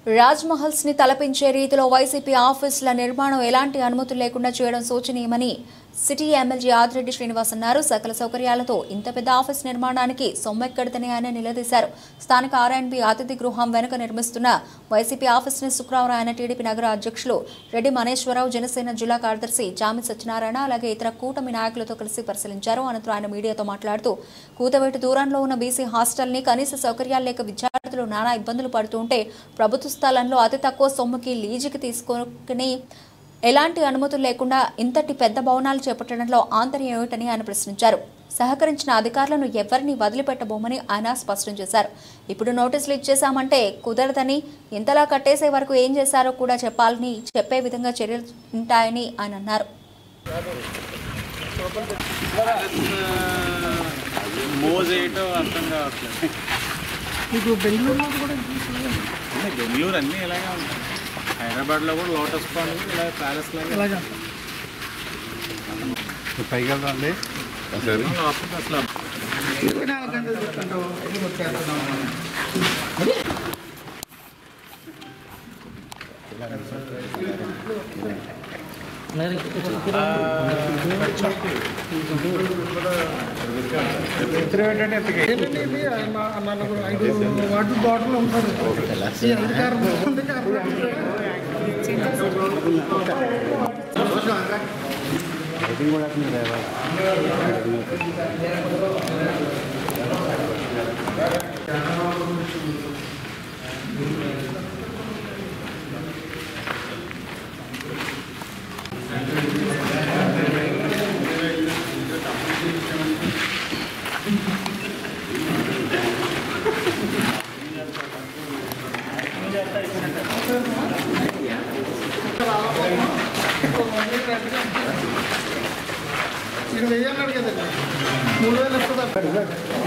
రాజ్మహల్స్ ని తలపించే రీతిలో వైసీపీ ఆఫీసుల నిర్మాణం ఎలాంటి అనుమతులు లేకుండా చేయడం శోచనీయమని సిటీ ఎమ్మెల్యే ఆదిరెడ్డి శ్రీనివాస్ అన్నారు. సకల సౌకర్యాలతో ఇంత పెద్ద ఆఫీస్ నిర్మాణానికి సొమ్మెక్కడదని ఆయన నిలదీశారు. స్థానిక ఆర్ఎండ్బి అతిథి గృహం వెనుక నిర్మిస్తున్న వైసీపీ ఆఫీస్ ని శుక్రవారం ఆయన టీడీపీ నగర అధ్యక్షులు రెడ్డి మనేశ్వరరావు, జనసేన జిల్లా కార్యదర్శి జామి సత్యనారాయణ అలాగే ఇతర కూటమి నాయకులతో కలిసి పరిశీలించారు. అనంతరం ఆయన మీడియాతో మాట్లాడుతూ కూతవేటు దూరంలో ఉన్న బీసీ హాస్టల్ ని కనీస సౌకర్యాలు లేక విద్యార్థులు నానా ఇబ్బందులు పడుతుంటే ప్రభుత్వ స్థలంలో అతి తక్కువ సొమ్ముకి లీజుకి తీసుకుని ఎలాంటి అనుమతులు లేకుండా ఇంతటి పెద్ద భవనాలు చేపట్టడంలో ఆంతర్యం ఏమిటని ఆయన ప్రశ్నించారు. సహకరించిన అధికారులను ఎవరిని వదిలిపెట్టబోమని ఆయన స్పష్టం చేశారు. ఇప్పుడు నోటీసులు ఇచ్చేశామంటే కుదరదని, ఇంతలా కట్టేసే వరకు ఏం చేశారో కూడా చెప్పాలని చెప్పే విధంగా చర్యలు ఉంటాయని ఆయన అన్నారు. బెంగళూరు అన్నీ ఇలాగే ఉంటాయి. హైదరాబాద్లో కూడా లోటస్ పాండ్ ఇలా ప్యాలెస్ లాగా పైకి వెళ్దాండి. అసలు వాటర్ బాటిల్ ఉంటుంది. ఇక్కడ వెయ్యన్నాడు కదండి, 3000 వస్తుందా?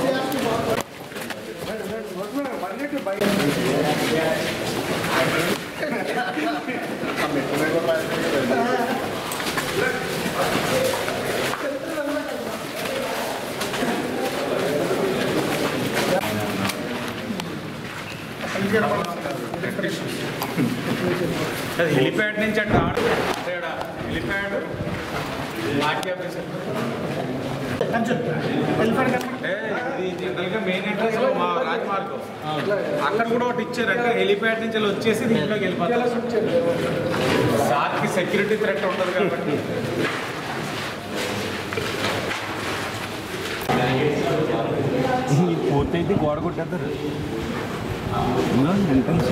హెలిప్యాడ్ నుంచి అంటే హెలిప్యాడ్ మెయిన్ ఎంట్రన్స్ మా రాజమార్గం అక్కడ కూడా ఒకటి ఇచ్చారు. అంటే హెలిప్యాడ్ నుంచి వచ్చేసి దీంట్లోకి వెళ్ళిపోతారు. సార్కి సెక్యూరిటీ థ్రెట్ ఉంటుంది కాబట్టి పూర్తయితే గోడ కొట్టేస్తారు. ఎంట్రన్స్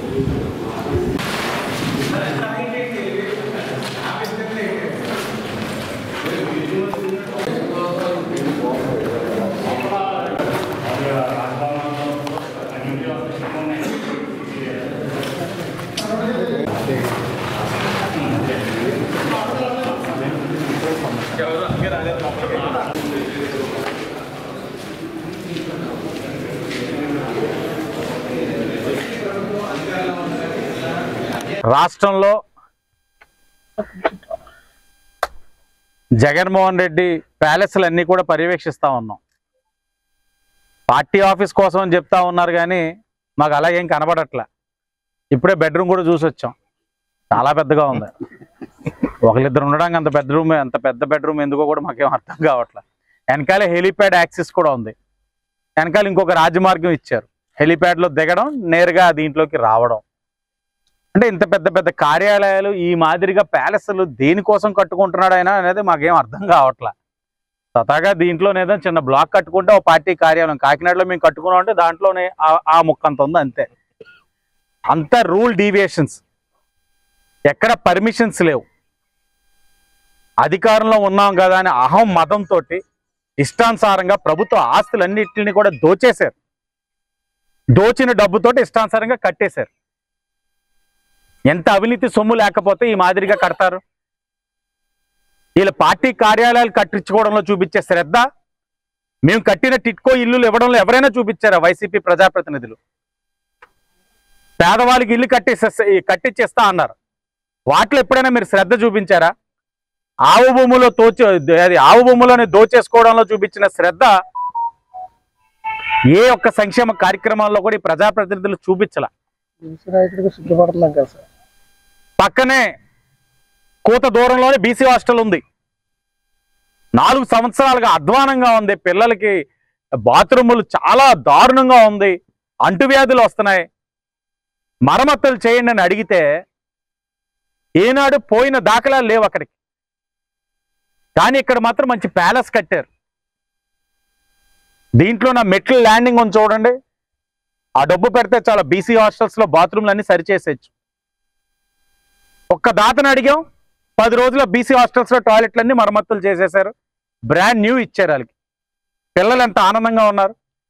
రాష్ట్రంలో జగన్మోహన్ రెడ్డి ప్యాలెస్లన్నీ కూడా పర్యవేక్షిస్తూ ఉన్నాం. పార్టీ ఆఫీస్ కోసం అని చెప్తా ఉన్నారు కానీ మాకు అలా ఏం కనబడట్లే. ఇప్పుడే బెడ్రూమ్ కూడా చూసి వచ్చాం, చాలా పెద్దగా ఉంది. ఒకరిద్దరు ఉండడానికి అంత పెద్ద బెడ్రూమ్ ఎందుకో కూడా మాకేం అర్థం కావట్లే. వెనకాల హెలిప్యాడ్ యాక్సెస్ కూడా ఉంది. వెనకాల ఇంకొక రాజమార్గం ఇచ్చారు. హెలిప్యాడ్లో దిగడం, నేరుగా దీంట్లోకి రావడం. అంటే ఇంత పెద్ద పెద్ద కార్యాలయాలు ఈ మాదిరిగా ప్యాలెస్లు దేనికోసం కట్టుకుంటున్నాడు ఆయన అనేది మాకేం అర్థం కావట్లే. సతాగా దీంట్లోనేదో చిన్న బ్లాక్ కట్టుకుంటే ఒక పార్టీ కార్యాలయం కాకినాడలో మేము కట్టుకున్నాం అంటే దాంట్లోనే ఆ ముక్కంత ఉంది అంతే. అంత రూల్ డీవియేషన్స్, ఎక్కడ పర్మిషన్స్ లేవు. అధికారంలో ఉన్నాం కదా అని అహం మతంతో ఇష్టానుసారంగా ప్రభుత్వ ఆస్తులన్నింటినీ కూడా దోచేశారు. దోచిన డబ్బుతోటి ఇష్టానుసారంగా కట్టేశారు. ఎంత అవినీతి సొమ్ము లేకపోతే ఈ మాదిరిగా కడతారు? వీళ్ళ పార్టీ కార్యాలయాలు కట్టించుకోవడంలో చూపించే శ్రద్ధ మేము కట్టిన టిట్కో ఇల్లులు ఇవ్వడంలో ఎవరైనా చూపించారా? వైసీపీ ప్రజాప్రతినిధులు పేదవాళ్ళకి ఇల్లు కట్టించేస్తా అన్నారు. వాటిలో ఎప్పుడైనా మీరు శ్రద్ధ చూపించారా? ఆవు భూములోనే దోచేసుకోవడంలో చూపించిన శ్రద్ధ ఏ ఒక్క సంక్షేమ కార్యక్రమాల్లో కూడా ఈ ప్రజాప్రతినిధులు చూపించాల. నాయకుడికి సిద్ధపడుతున్నాం కదా సార్. పక్కనే కూత దూరంలోనే బీసీ హాస్టల్ ఉంది. 4 సంవత్సరాలుగా అధ్వానంగా ఉంది. పిల్లలకి బాత్రూములు చాలా దారుణంగా ఉంది. అంటువ్యాధులు వస్తున్నాయి. మరమ్మతులు చేయండి అని అడిగితే ఏనాడు పోయిన దాఖలాలు లేవు అక్కడికి. కానీ ఇక్కడ మాత్రం మంచి ప్యాలెస్ కట్టారు. దీంట్లో నా మెట్ల ల్యాండింగ్ ఉంది చూడండి. ఆ డబ్బు పెడితే చాలా బీసీ హాస్టల్స్ లో బాత్రూమ్లు అన్ని సరిచేసేయచ్చు. ఒక్క దాతను అడిగాం, 10 రోజుల్లో బీసీ హాస్టల్స్ లో టాయిలెట్లన్నీ మరమ్మతులు చేసేశారు. బ్రాండ్ న్యూ ఇచ్చారు వాళ్ళకి. పిల్లలు ఎంత ఆనందంగా ఉన్నారు.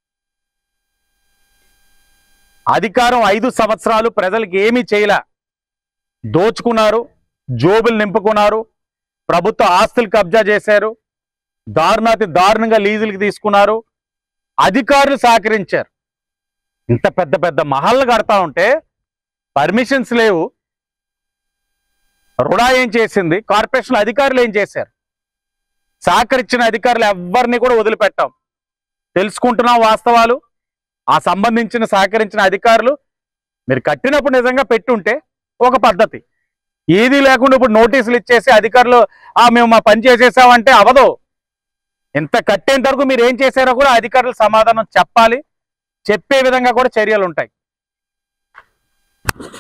అధికారం 5 సంవత్సరాలు ప్రజలకు ఏమీ చేయలే. దోచుకున్నారు, జోబులు నింపుకున్నారు, ప్రభుత్వ ఆస్తులు కబ్జా చేశారు, దారుణాతి దారుణంగా లీజులకి తీసుకున్నారు. అధికారులు సహకరించారు. ఇంత పెద్ద పెద్ద మహల్లు కడతా ఉంటే పర్మిషన్స్ లేవు. రుడా ఏం చేసింది, కార్పొరేషన్ అధికారులు ఏం చేశారు? సహకరించిన అధికారులు ఎవరిని కూడా వదిలిపెట్టాం. తెలుసుకుంటున్నాం వాస్తవాలు. ఆ సంబంధించిన సహకరించిన అధికారులు మీరు కట్టినప్పుడు నిజంగా పెట్టుంటే ఒక పద్ధతి. ఏది లేకుండా ఇప్పుడు నోటీసులు ఇచ్చేసి అధికారులు మేము మా పని చేసేసామంటే అవదు. ఇంత కట్టేంత వరకు మీరు ఏం చేశారో కూడా అధికారులు సమాధానం చెప్పాలి. చెప్పే విధంగా కూడా చర్యలు ఉంటాయి.